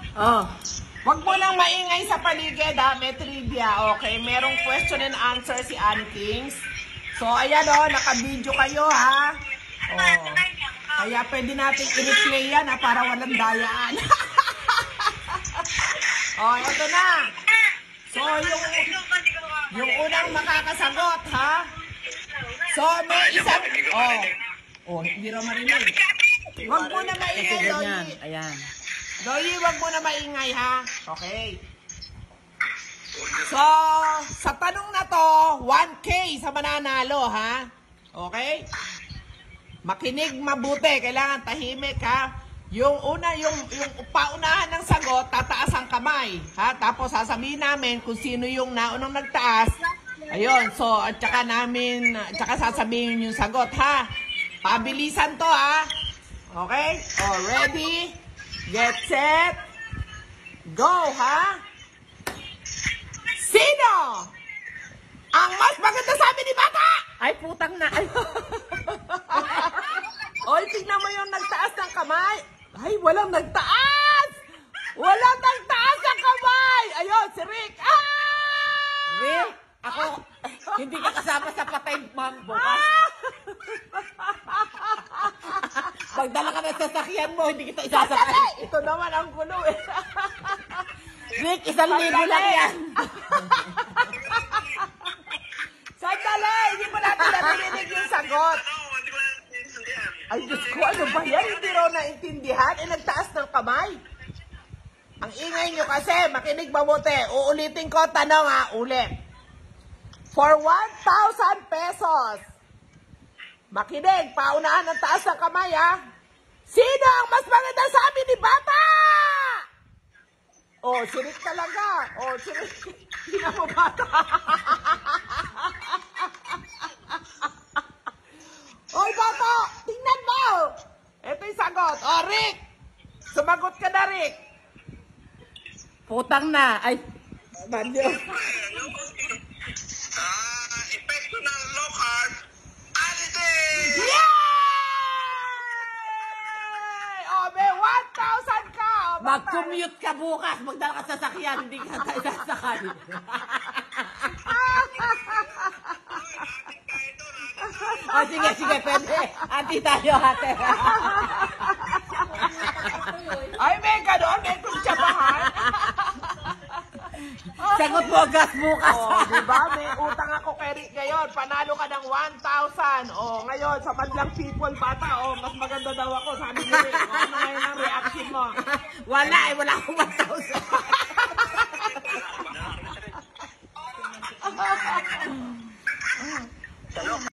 Oh. Wag mo lang maingay sa paligid ha, may trivia, okay? Merong question and answer si Annie Kings. So, ayan o, naka-video kayo ha. Oh. Kaya pwede natin i-replay yan ha, para walang dayaan. Oh, ito na. So, yung unang makakasagot ha. So, may isang... Oh, hindi raw marinig. Wag mo na maingay, Dolly. Ayan. Dolly, wag mo na maingay, ha? Okay. So, sa tanong na to, 1K sa mananalo, ha? Okay? Makinig mabuti. Kailangan tahimik, ha? Yung una, yung paunahan ng sagot, tataas ang kamay, ha? Tapos sasabihin namin kung sino yung naunang nagtaas. Ayun, so, at saka sasabihin yung sagot, ha? Pabilisan to, ha? Okay? Oh, ready? Get set? Go, ha? Sino ang mas maganda sabi ni Bata? Ay, putang na. Ay. Oy, tignan mo yung nagtaas ng kamay. Ay, walang nagtaas! Walang nagtaas ng kamay! Ayun, si Rick. Ah! Rick, ako, hindi ka kasama sa patay, ma'am, bukas. Pagdala ka ng sasakyan mo, hindi kita isasakay. Ito naman ang gulo eh. Rick, 1,000 lang yan. Sandali, hindi mo natin narinig yung sagot. Ay, Diyos ko, ano ba yan? Hindi raw naintindihan. Nagtaas ng kamay. Ang ingay nyo kasi, makinig mabuti. Uulitin ko, tanong ha, ulit. For 1,000 pesos, makinig, paunahan ng taas ng kamay ha. Sino ang mas maganda sabi ni Bata? Oh, sirik talaga. Oh, sirik. Sino mo Bata? Oy, Bata, tingnan mo. Ito yung sagot. Oh, Rick. Sumagot ka na, Rick. Putang na. Ay, banyo. Epekto ng low carb, alitin! Yay! Oh, may 1,000 ka. Oh, Mag-commute ka bukas. Magdala ka sa sasakyan. Hindi ka sasakay. Oh, sige, pwede. Anti tayo, ate. Ay, may gano'n. May kumtsabahan. Sagot mo, gas bukas. Oh, diba? May utang ako kay Rick ngayon. Panalo ka ng 1,000. Oh, ngayon, sa Madlang People, Bata, oh, mas maganda daw ako. Sabi ni Rick, oh, ano ngayon ang reaction mo? Wala akong 1,000.